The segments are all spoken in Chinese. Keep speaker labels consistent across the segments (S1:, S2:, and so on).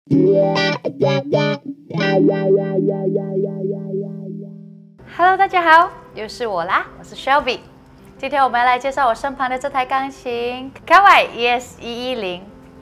S1: Hello， 大家好，又是我啦，我是 Shelby。今天我们要来介绍我身旁的这台钢琴 Kawai ES110。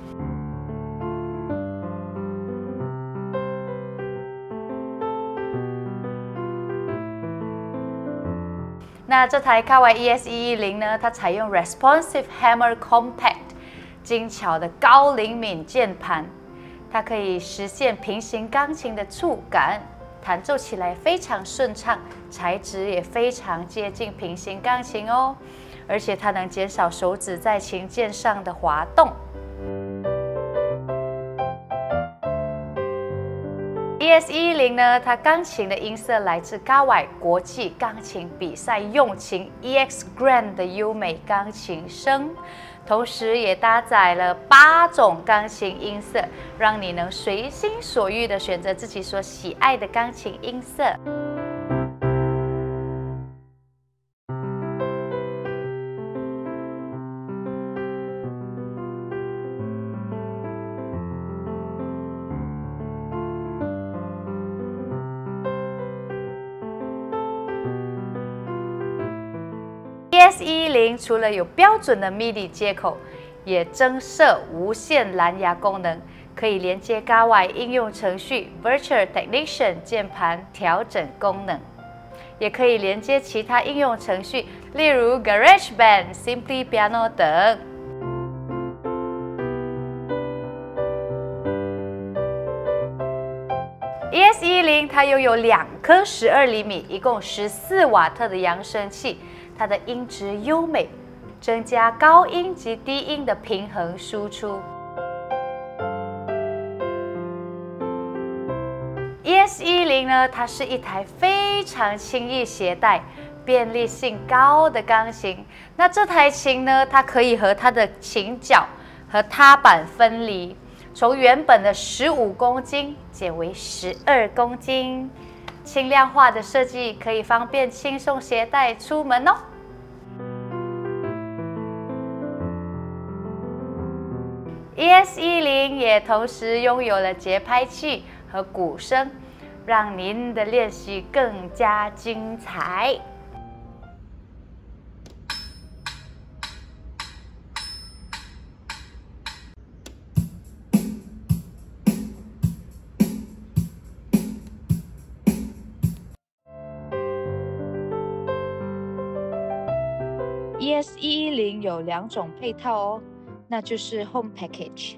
S1: 那这台 Kawai ES110呢，它采用 Responsive Hammer Compact 精巧的高灵敏键盘，它可以实现平行钢琴的触感，弹奏起来非常顺畅，材质也非常接近平行钢琴哦，而且它能减少手指在琴键上的滑动。ES110呢，它钢琴的音色来自 Kawai 国际钢琴比赛用琴 EX Grand 的优美钢琴声，同时也搭载了8种钢琴音色，让你能随心所欲地选择自己所喜爱的钢琴音色。ES110除了有标准的 MIDI 接口，也增设无线蓝牙功能，可以连接 Kawai 应用程序 Virtual Technician 键盘调整功能，也可以连接其他应用程序，例如 GarageBand、Simply Piano 等。ES110它拥有2颗12厘米、一共14瓦特的扬声器。它的音质优美，增加高音及低音的平衡输出。ES110呢，它是一台非常轻易携带、便利性高的钢琴。那这台琴呢，它可以和它的琴脚和踏板分离，从原本的15公斤减为12公斤。轻量化的设计可以方便轻松携带出门哦。ES110也同时拥有了节拍器和鼓声，让您的练习更加精彩。ES110有2种配套哦，那就是 Home Package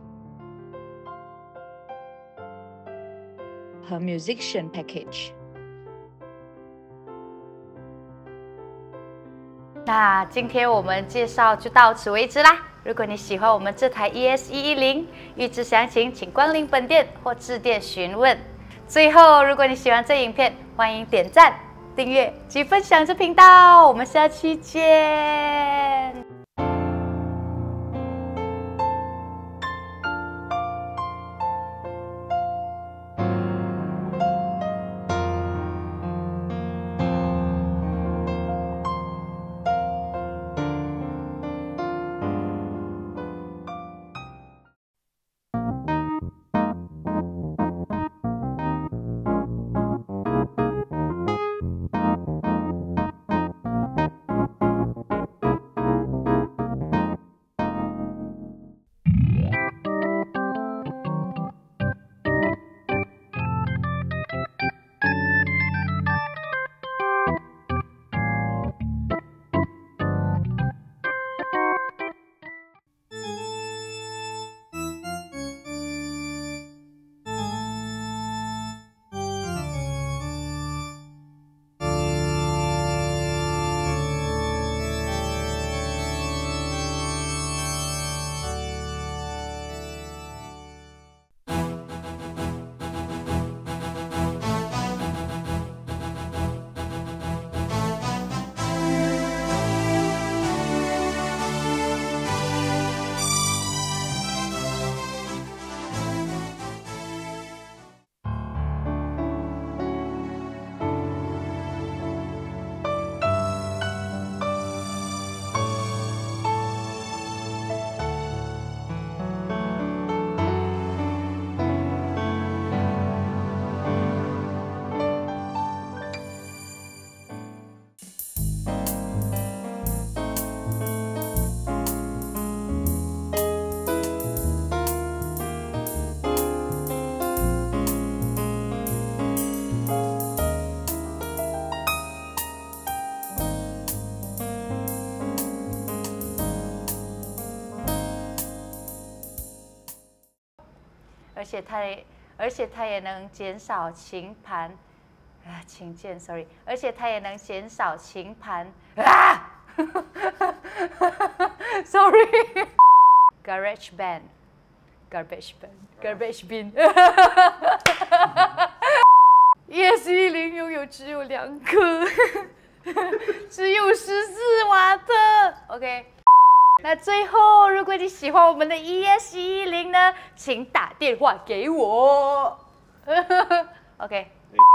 S1: 和 Musician Package。那今天我们介绍就到此为止啦。如果你喜欢我们这台 ES110，预知详情请光临本店或致电询问。最后，如果你喜欢这影片，欢迎点赞、订阅及分享这频道。我们下期见。 而且它也能减少琴盘琴键 ，sorry， 而且它也能减少琴盘，sorry，garbage bin，garbage bin。ES10拥有只有2颗，只有14瓦特。OK， 那最后，如果你喜欢我们的 ES10呢，请打电话给我。OK。